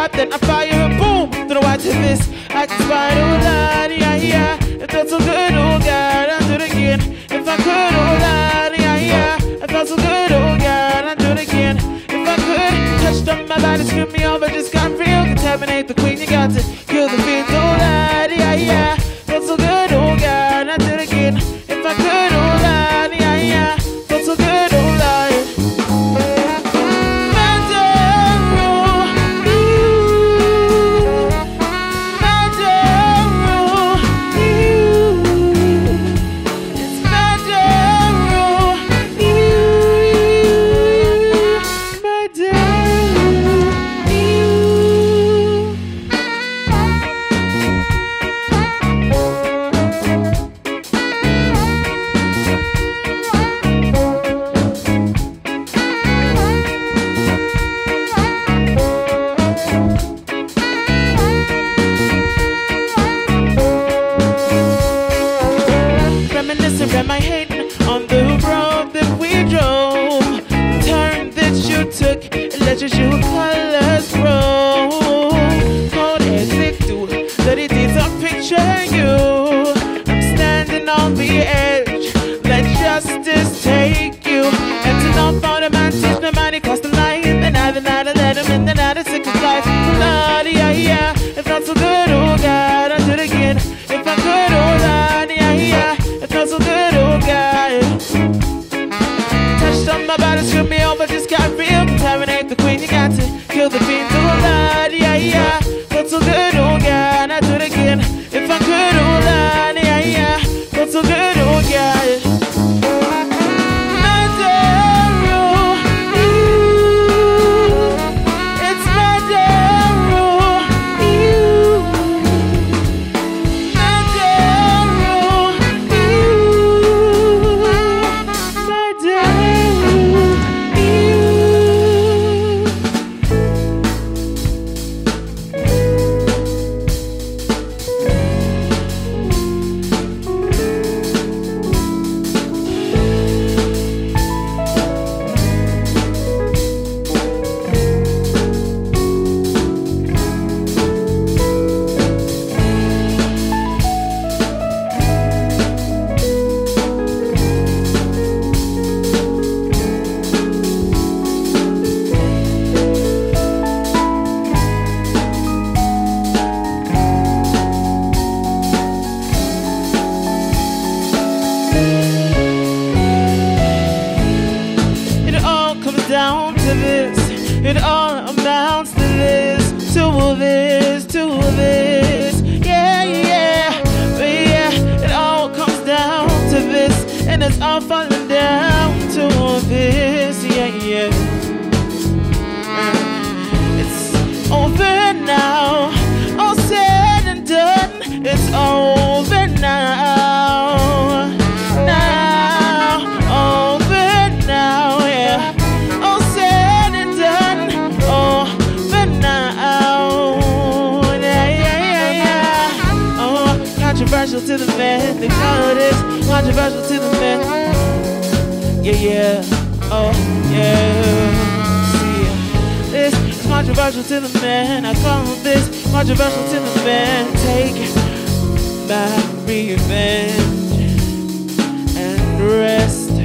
heart, then I fire and boom. Don't know why to this. I can spite, oh Lord, yeah, yeah. It felt so good, oh God, I'll do it again. If I could, oh Lord, yeah, yeah. It felt so good, oh God, I'll do it again. If I could, touched on my body, screw me over, just got real. Contaminate the queen, you got to kill the fiend, oh Lord, yeah, yeah. Felt so good, oh God, I'll do it again. If I could, oh Lord, yeah, yeah. Felt so good, oh Lord. Am I hating on the road that we drove? The turn that you took and let your shoe colors grow. Cold as it do, dirty deeds I'll picture you. I'm standing on the edge, let justice take you. And to know for the man, teach nobody cross the line. The night, I let him in, the night I took his life. Lord, yeah, yeah, it felt so good, oh God, I'll do it again. If I could, oh Lord, yeah, yeah. It felt so good, oh God. Touched on my body, screwed me over, just got real. Contaminate the queen, you got to kill the fiend, oh Lord, yeah, yeah. Felt so good, oh God, I'd do it again. If I could, oh Lord, yeah, yeah. Felt so good, oh God. Down to this, it all amounts to this, to this, yeah, yeah, but yeah, it all comes down to this, and it's all falling down to this, yeah, yeah. It's over now, all said and done, it's over now. Controversial to the man, they call this controversial to the man. Yeah, yeah, oh, yeah. See, this is controversial to the man. I call this controversial to the man. Take my revenge and rest.